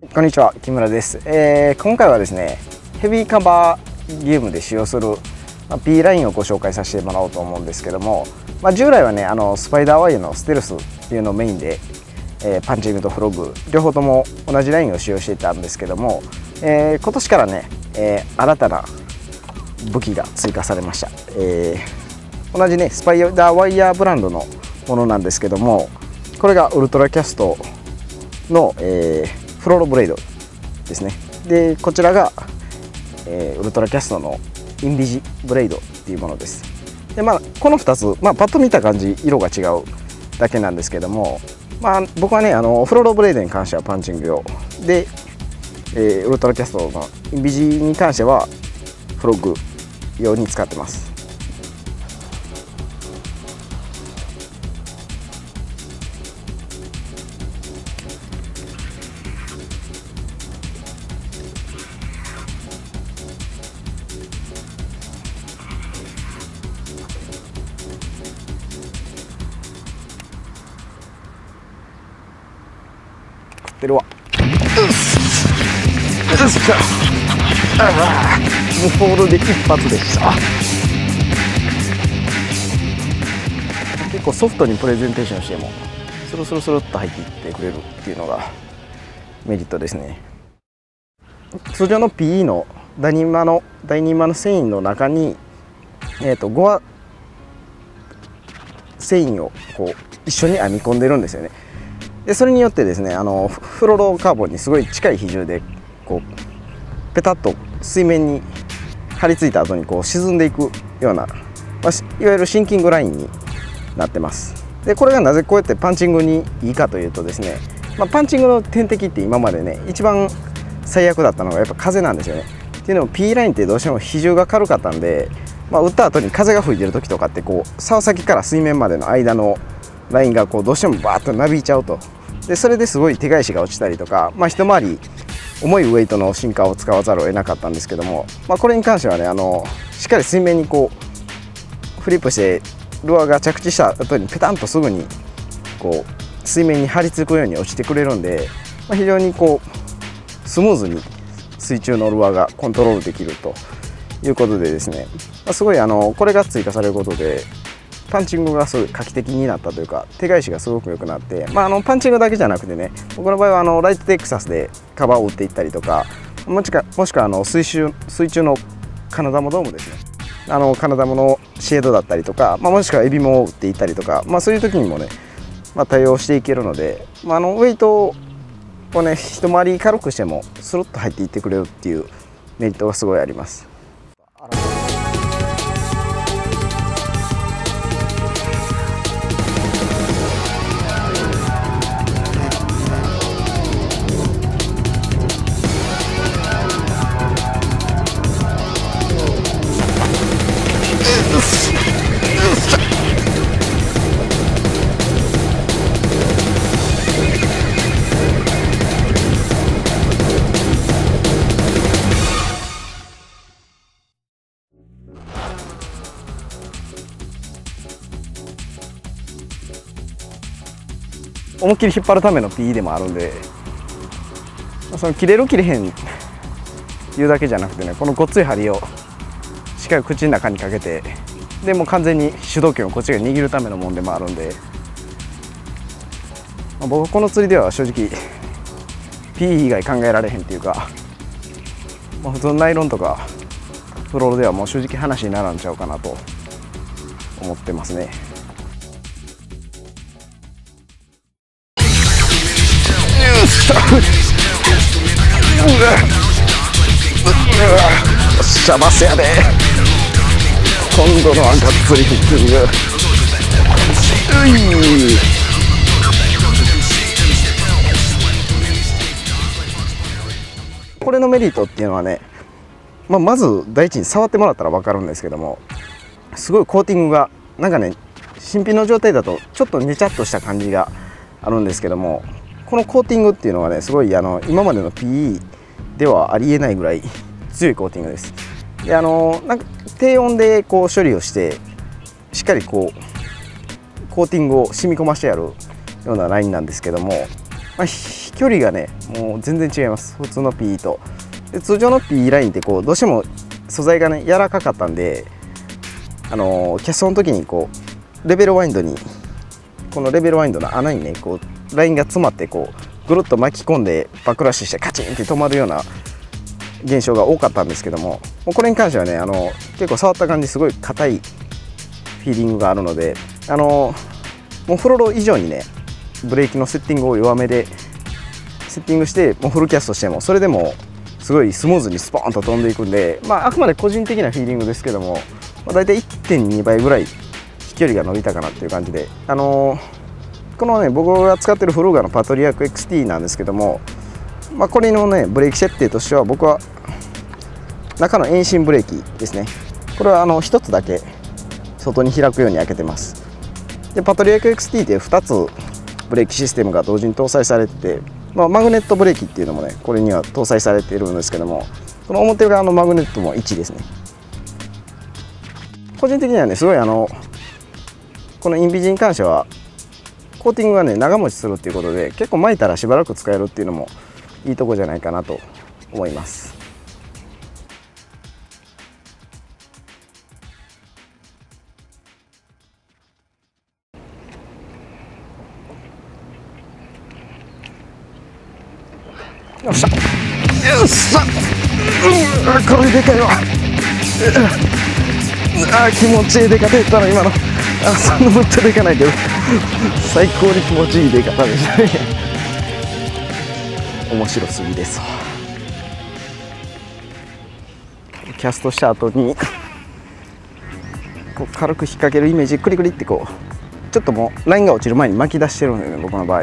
こんにちは、木村です。今回はですね、ヘビーカバーゲームで使用する P ラインをご紹介させてもらおうと思うんですけども、従来はね、スパイダーワイヤーのステルスっていうのをメインで、パンチングとフロッグ両方とも同じラインを使用していたんですけども、今年からね、新たな武器が追加されました。同じね、スパイダーワイヤーブランドのものなんですけども、これがウルトラキャストの、フロロブレードですね。でこちらが、ウルトラキャストのインビジブレードっていうものです。でこの2つ、パッと見た感じ色が違うだけなんですけども、僕はねフロロブレードに関してはパンチング用で、ウルトラキャストのインビジに関してはフロッグ用に使ってます。てるわ。ムフォールで一発でした。結構ソフトにプレゼンテーションしてもスルスルスルっと入っていってくれるっていうのがメリットですね。通常の PE の第2マの繊維の中に、ゴア繊維をこう一緒に編み込んでるんですよね。でそれによってですね、フロロカーボンにすごい近い比重でこうペタッと水面に張り付いた後にこう沈んでいくような、いわゆるシンキングラインになってます。でこれがなぜこうやってパンチングにいいかというとですね、パンチングの天敵って今までね一番最悪だったのがやっぱ風なんですよね。っていうのも P ラインってどうしても比重が軽かったんで、打った後に風が吹いてる時とかってこう竿先から水面までの間のラインがこうどうしてもバーッとなびいちゃうと。でそれですごい手返しが落ちたりとか、一回り重いウェイトのシンカーを使わざるを得なかったんですけども、これに関してはねしっかり水面にこうフリップしてルアーが着地した後にペタンとすぐにこう水面に張り付くように落ちてくれるんで、非常にこうスムーズに水中のルアーがコントロールできるということでですね、すごいこれが追加されることでパンチングがすごい画期的になったというか、手返しがすごく良くなって、パンチングだけじゃなくてね、僕の場合はライトテクサスでカバーを打っていったりとか、もしくは水中のカナダモドームですね、カナダモのシェードだったりとか、もしくはエビモを打っていったりとか、そういう時にもね、対応していけるので、ウェイトをね一回り軽くしてもスルッと入っていってくれるっていうメリットがすごいあります。思いっきり引っ張るための PE でもあるんで、その切れる切れへんいうだけじゃなくてね、このごっつい針をしっかり口の中にかけて、でもう完全に主導権をこっちが握るためのもんでもあるんで、僕この釣りでは正直 PE 以外考えられへんっていうか、普通のナイロンとかフロールではもう正直話にならんちゃうかなと思ってますね。しゃばせやで、今度のがっつりフィッティング。これのメリットっていうのはね、まず第一に触ってもらったら分かるんですけども、すごいコーティングがなんかね、新品の状態だとちょっとネチャッとした感じがあるんですけども、このコーティングっていうのはね、すごい今までの PE ではありえないぐらい強いコーティングです。でなんか低温でこう処理をしてしっかりこうコーティングを染み込ましてやるようなラインなんですけども、比飛距離がねもう全然違います、普通の PE と。で通常の PE ラインってこうどうしても素材がね柔らかかったんで、キャストの時にこうレベルワインドに、このレベルワインドの穴にねこうラインが詰まってこうぐるっと巻き込んでバックラッシュしてカチンって止まるような現象が多かったんですけども、これに関してはね結構触った感じすごい硬いフィーリングがあるので、もうフロロ以上にねブレーキのセッティングを弱めでセッティングしてもうフルキャストしてもそれでもすごいスムーズにスポーンと飛んでいくんで、あくまで個人的なフィーリングですけども、だいたい 1.2 倍ぐらい飛距離が伸びたかなっていう感じで、このね僕が使ってるフルーガのパトリアック XT なんですけども、これのねブレーキ設定としては僕は中の遠心ブレーキですね、これは1つだけ外に開くように開けてます。でパトリアック XT って2つブレーキシステムが同時に搭載されてて、マグネットブレーキっていうのもねこれには搭載されているんですけども、この表側のマグネットも1ですね。個人的にはねすごいこのインビジに関してはコーティングがね長持ちするっていうことで、結構巻いたらしばらく使えるっていうのもいいとこじゃないかなと思います。よっしゃ、よっしゃ、これでかいわ。気持ちいい出方やったな今の。そんなむっちゃでかないけど最高に気持ちいい出方でしたね。面白すぎです。キャストした後にこう軽く引っ掛けるイメージ、クリクリってこうちょっともうラインが落ちる前に巻き出してるんだよね僕の場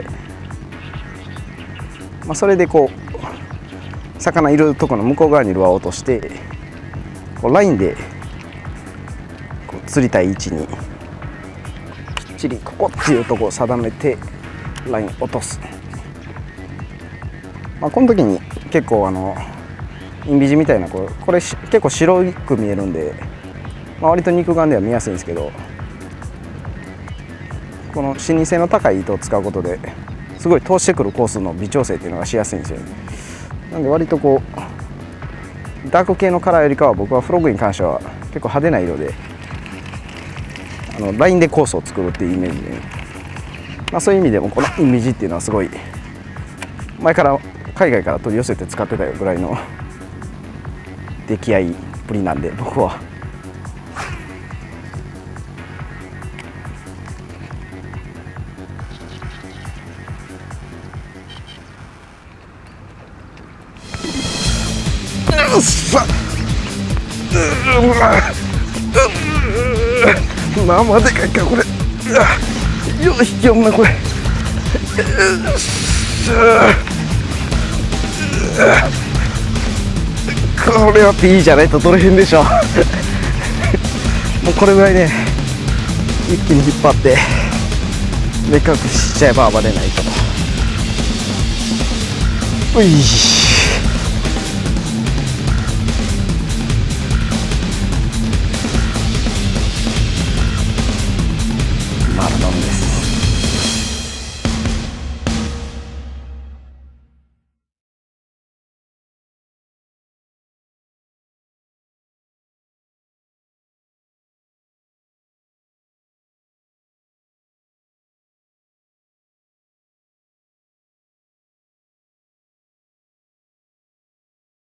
合。それでこう魚いるところの向こう側にルアーを落としてこうラインでこう釣りたい位置にきっちりここっていうところを定めてライン落とす。この時に結構インビジみたいなこれ結構白く見えるんで、割と肉眼では見やすいんですけど、この視認性の高い糸を使うことですごい通してくるコースの微調整っていうのがしやすいんですよね。なんで割とこうダーク系のカラーよりかは僕はフロッグに関しては結構派手な色でラインでコースを作るっていうイメージで、そういう意味でもこのイメージっていうのはすごい前から海外から取り寄せて使ってたぐらいの出来合いっぷりなんで、僕はまあまあでかいかこれ。よし引きよんなこれ。これは P じゃないと取れへんでしょ。もうこれぐらいね一気に引っ張ってでかくしちゃえば暴れないと。うい